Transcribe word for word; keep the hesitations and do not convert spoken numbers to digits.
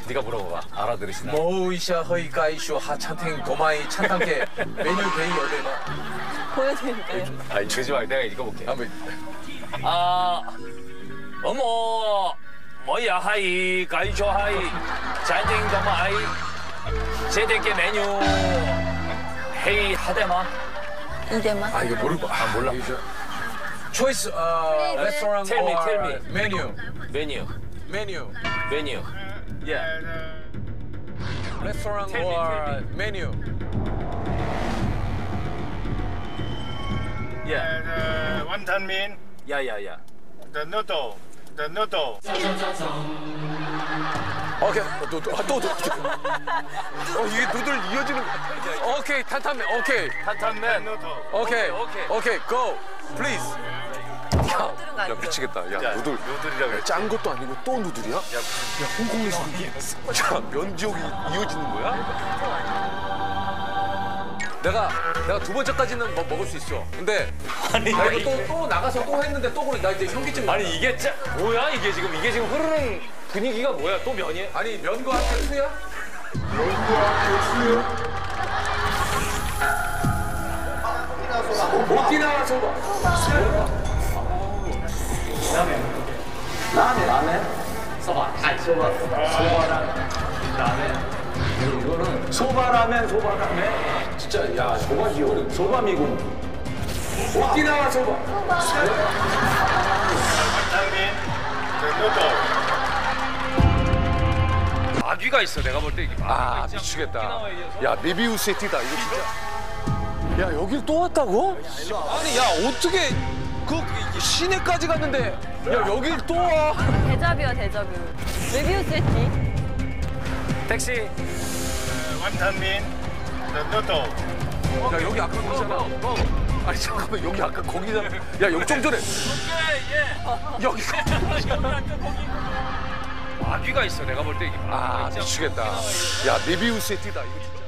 네가 물어봐봐. 알아들으시나? 모이샤 허이가이쇼 하찬탱 도마이 찬탕케 메뉴 베이 어데마. 보여드릴까요? 아니 주지 말고 내가 읽어볼게. 한번 아, 어머, 뭐야 하이, 가이쇼 하이, 잔쟁 도마이, 제대게 메뉴, 헤이 하데마. 이대만. 아 이거 모를 거. 아 몰라. 초이스 어 레스토랑 Tell me, tell me. 메뉴 메뉴, 메뉴 메뉴. 예. 레스토랑 Tell me, or tell 메뉴. 예. The wonton mean, 야야야. the noodle, the noodle. 오케이 또또또 또. 어 이게 누들 이어지는. 오케이 탄탄면 오케이 탄탄면. noodle. 오케이 오케이. 오케이 go please. 야, 야 미치겠다. 야, 야, 누들 누들이라고 그랬지. 짠 것도 아니고 또 누들이야? 야, 홍콩에서 야, 면 지역이 이어지는 거야? 내가 내가 두 번째까지는 뭐 먹을 수 있어. 근데 아니, 나 이게- 이거 또, 또 나가서 또 했는데 또 그래. 나 이제 현기증. 아니 이게 짜 뭐야 이게 지금 이게 지금 흐르는 분위기가 뭐야 또 면이? 아니 면과 함께 수야? 면과 함께 수요? 오키나와 소바. 라멘 라멘 소바 아니 소바 소바라면 라멘 이거는 소바라멘 소바라멘 진짜 야 소바지요. 소바미군 오키나와 소바. Wonton mean, the noodle. 마귀가 있어 내가 볼 때 이게 마귀가 아 있지 않고 미치겠다. 오키나와에 의해서. 야 메비우스의 띠다 이거 진짜. 야 여길 또 왔다고? 아니 야 어떻게 그 시내까지 갔는데 야 여길 또 와? 데자뷰야 데자뷰. 메비우스의 티. 택시 The wonton mean, the noodle. 야 여기 아까 거기잖아. 아니 잠깐만 여기 아까 거기잖아. 야 여기 좀 전에 예예 여기. 마귀가 있어 내가 볼 때 이게 아 마귀가 있지 않고 미치겠다. 오키나와에 의해서. 야 메비우스의 띠다 이거 진짜.